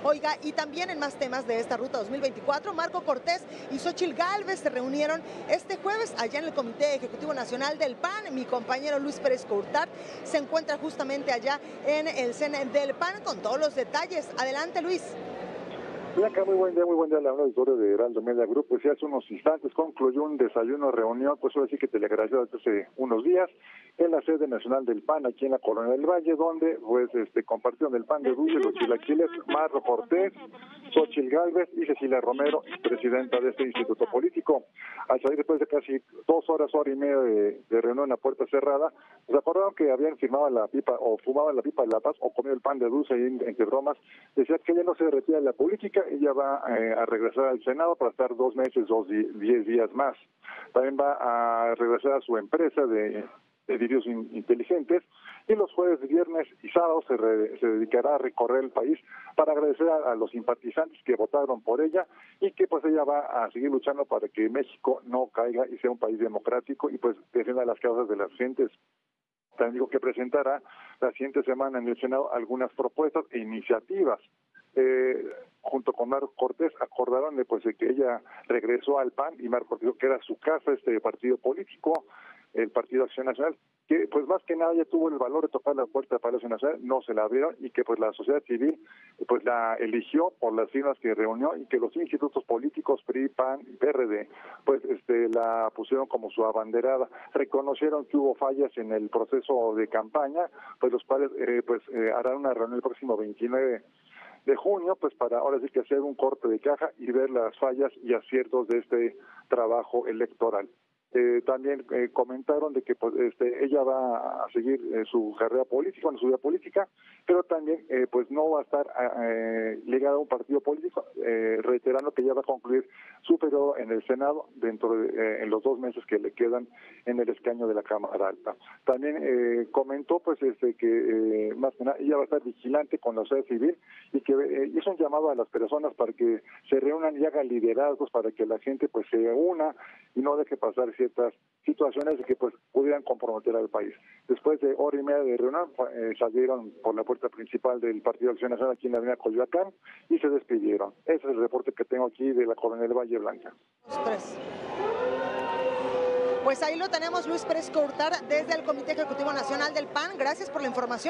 Oiga, y también en más temas de esta ruta 2024, Marco Cortés y Xóchitl Gálvez se reunieron este jueves allá en el Comité Ejecutivo Nacional del PAN. Mi compañero Luis Pérez Courtart se encuentra justamente allá en el CEN del PAN con todos los detalles. Adelante, Luis. Blanca, muy buen día, la auditorio de Heraldo Media Group. Pues ya hace unos instantes concluyó un desayuno, reunión, pues ahora sí que te le agradeció hace unos días, en la sede nacional del PAN, aquí en la Colonia del Valle, donde pues compartieron el pan de dulce, los chilaquiles, Marco Cortés, Xóchitl Gálvez y Cecilia Romero, presidenta de este instituto político. Al salir después de casi 2 horas, hora y media de reunión en la puerta cerrada, pues acordaron que habían firmado la pipa, o fumaban la pipa de la paz, o comido el pan de dulce ahí entre bromas. Decía que ella no se retira de la política, ella va a regresar al Senado para estar 2 meses, 10 días más. También va a regresar a su empresa de vidrios inteligentes, y los jueves, viernes y sábados se dedicará a recorrer el país para agradecer a los simpatizantes que votaron por ella, y que pues ella va a seguir luchando para que México no caiga y sea un país democrático, y pues defienda las causas de las gentes. También digo que presentará la siguiente semana en el Senado algunas propuestas e iniciativas. Junto con Marco Cortés acordaron de que ella regresó al PAN, y Marco Cortés, que era su casa, este partido político, el Partido Acción Nacional, que pues más que nada ya tuvo el valor de tocar la puerta del Palacio Nacional, no se la abrieron, y que pues la sociedad civil pues la eligió por las firmas que reunió, y que los institutos políticos PRI, PAN y PRD pues la pusieron como su abanderada. Reconocieron que hubo fallas en el proceso de campaña, pues los cuales harán una reunión el próximo 29 de junio, pues para ahora sí que hacer un corte de caja y ver las fallas y aciertos de este trabajo electoral. También comentaron de que pues, ella va a seguir su carrera política, su vida política, pero también pues no va a estar ligada a un partido político, reiterando que ella va a concluir su periodo en el Senado en los 2 meses que le quedan en el escaño de la Cámara Alta. También comentó pues que más que nada ella va a estar vigilante con la sociedad civil, y que hizo un llamado a las personas para que se reúnan y hagan liderazgos para que la gente pues se una y no deje pasar ciertas situaciones que pues pudieran comprometer al país. Después de hora y media de reunión salieron por la puerta principal del Partido Acción Nacional aquí en la avenida Coyoacán y se despidieron. Ese es el reporte que tengo aquí de la Colonia del Valle, Blanca. Pues ahí lo tenemos, Luis Pérez Courtart, desde el Comité Ejecutivo Nacional del PAN. Gracias por la información.